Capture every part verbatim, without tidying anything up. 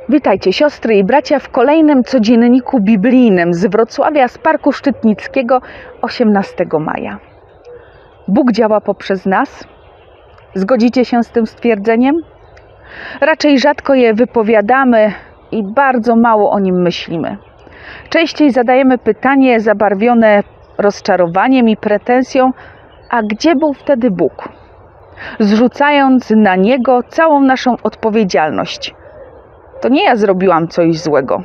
Witajcie siostry i bracia w kolejnym codzienniku biblijnym z Wrocławia, z Parku Szczytnickiego, osiemnastego maja. Bóg działa poprzez nas? Zgodzicie się z tym stwierdzeniem? Raczej rzadko je wypowiadamy i bardzo mało o nim myślimy. Częściej zadajemy pytanie zabarwione rozczarowaniem i pretensją, a gdzie był wtedy Bóg? Zrzucając na Niego całą naszą odpowiedzialność. To nie ja zrobiłam coś złego.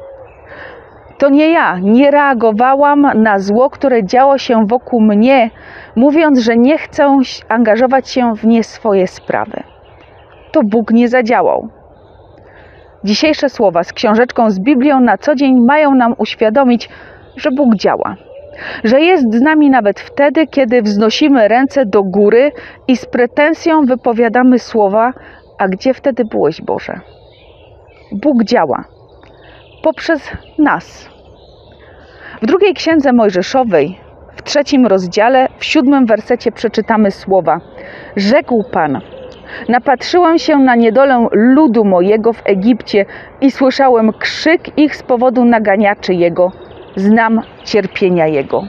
To nie ja nie reagowałam na zło, które działo się wokół mnie, mówiąc, że nie chcę angażować się w nie swoje sprawy. To Bóg nie zadziałał. Dzisiejsze słowa z książeczką z Biblią na co dzień mają nam uświadomić, że Bóg działa. Że jest z nami nawet wtedy, kiedy wznosimy ręce do góry i z pretensją wypowiadamy słowa: a gdzie wtedy byłeś, Boże? Bóg działa poprzez nas. W drugiej księdze Mojżeszowej, w trzecim rozdziale, w siódmym wersecie przeczytamy słowa: rzekł Pan: napatrzyłem się na niedolę ludu mojego w Egipcie i słyszałem krzyk ich z powodu naganiaczy jego. Znam cierpienia jego.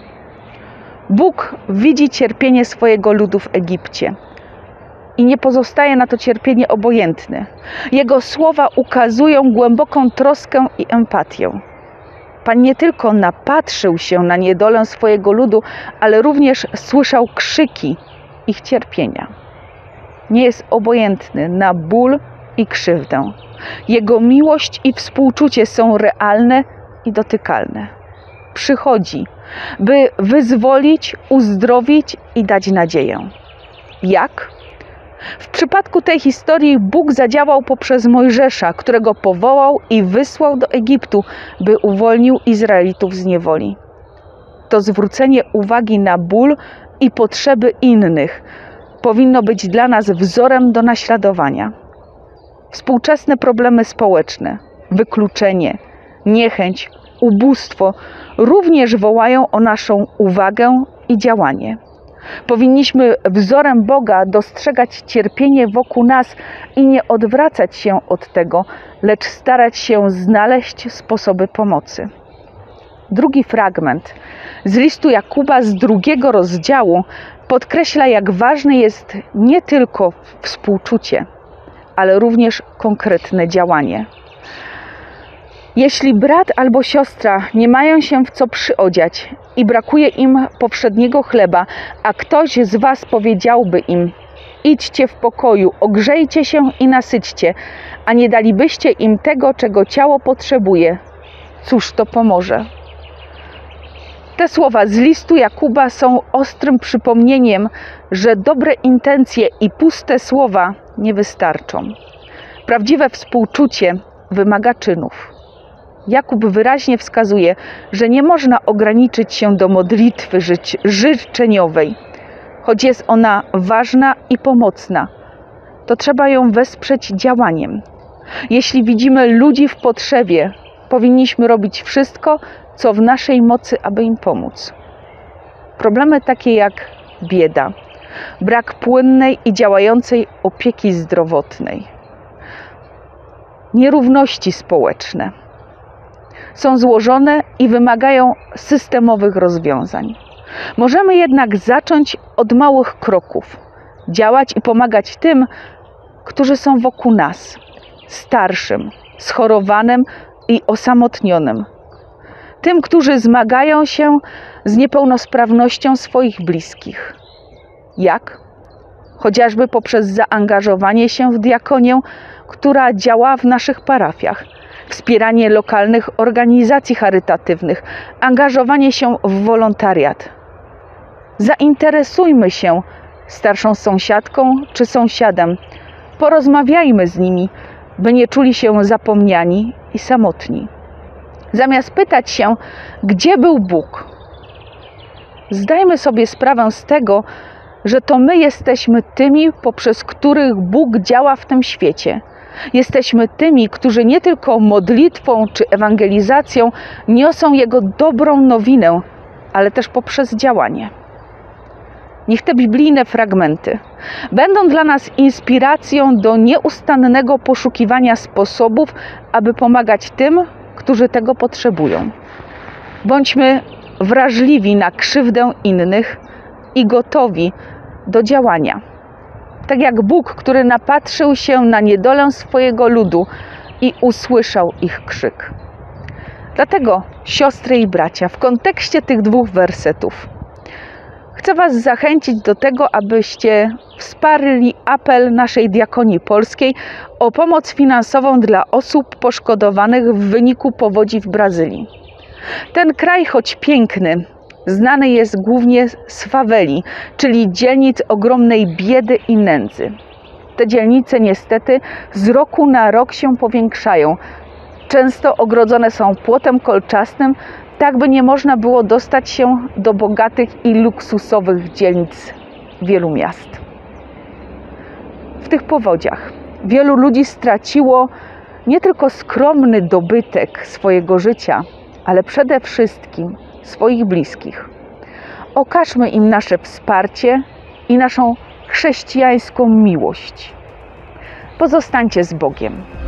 Bóg widzi cierpienie swojego ludu w Egipcie i nie pozostaje na to cierpienie obojętny. Jego słowa ukazują głęboką troskę i empatię. Pan nie tylko napatrzył się na niedolę swojego ludu, ale również słyszał krzyki ich cierpienia. Nie jest obojętny na ból i krzywdę. Jego miłość i współczucie są realne i dotykalne. Przychodzi, by wyzwolić, uzdrowić i dać nadzieję. Jak? W przypadku tej historii Bóg zadziałał poprzez Mojżesza, którego powołał i wysłał do Egiptu, by uwolnił Izraelitów z niewoli. To zwrócenie uwagi na ból i potrzeby innych powinno być dla nas wzorem do naśladowania. Współczesne problemy społeczne, wykluczenie, niechęć, ubóstwo również wołają o naszą uwagę i działanie. Powinniśmy wzorem Boga dostrzegać cierpienie wokół nas i nie odwracać się od tego, lecz starać się znaleźć sposoby pomocy. Drugi fragment z listu Jakuba z drugiego rozdziału podkreśla, jak ważne jest nie tylko współczucie, ale również konkretne działanie. Jeśli brat albo siostra nie mają się w co przyodziać i brakuje im powszedniego chleba, a ktoś z was powiedziałby im: idźcie w pokoju, ogrzejcie się i nasyćcie, a nie dalibyście im tego, czego ciało potrzebuje, cóż to pomoże? Te słowa z listu Jakuba są ostrym przypomnieniem, że dobre intencje i puste słowa nie wystarczą. Prawdziwe współczucie wymaga czynów. Jakub wyraźnie wskazuje, że nie można ograniczyć się do modlitwy żyć, życzeniowej. Choć jest ona ważna i pomocna, to trzeba ją wesprzeć działaniem. Jeśli widzimy ludzi w potrzebie, powinniśmy robić wszystko, co w naszej mocy, aby im pomóc. Problemy takie jak bieda, brak płynnej i działającej opieki zdrowotnej, nierówności społeczne są złożone i wymagają systemowych rozwiązań. Możemy jednak zacząć od małych kroków, działać i pomagać tym, którzy są wokół nas, starszym, schorowanym i osamotnionym, tym, którzy zmagają się z niepełnosprawnością swoich bliskich. Jak? Chociażby poprzez zaangażowanie się w diakonię, która działa w naszych parafiach, wspieranie lokalnych organizacji charytatywnych, angażowanie się w wolontariat. Zainteresujmy się starszą sąsiadką czy sąsiadem. Porozmawiajmy z nimi, by nie czuli się zapomniani i samotni. Zamiast pytać się, gdzie był Bóg, zdajmy sobie sprawę z tego, że to my jesteśmy tymi, poprzez których Bóg działa w tym świecie. Jesteśmy tymi, którzy nie tylko modlitwą czy ewangelizacją niosą Jego dobrą nowinę, ale też poprzez działanie. Niech te biblijne fragmenty będą dla nas inspiracją do nieustannego poszukiwania sposobów, aby pomagać tym, którzy tego potrzebują. Bądźmy wrażliwi na krzywdę innych i gotowi do działania. Tak jak Bóg, który napatrzył się na niedolę swojego ludu i usłyszał ich krzyk. Dlatego, siostry i bracia, w kontekście tych dwóch wersetów chcę Was zachęcić do tego, abyście wsparli apel naszej diakonii polskiej o pomoc finansową dla osób poszkodowanych w wyniku powodzi w Brazylii. Ten kraj, choć piękny, znany jest głównie z faweli, czyli dzielnic ogromnej biedy i nędzy. Te dzielnice niestety z roku na rok się powiększają. Często ogrodzone są płotem kolczastym, tak by nie można było dostać się do bogatych i luksusowych dzielnic wielu miast. W tych powodziach wielu ludzi straciło nie tylko skromny dobytek swojego życia, ale przede wszystkim swoich bliskich. Okażmy im nasze wsparcie i naszą chrześcijańską miłość. Pozostańcie z Bogiem.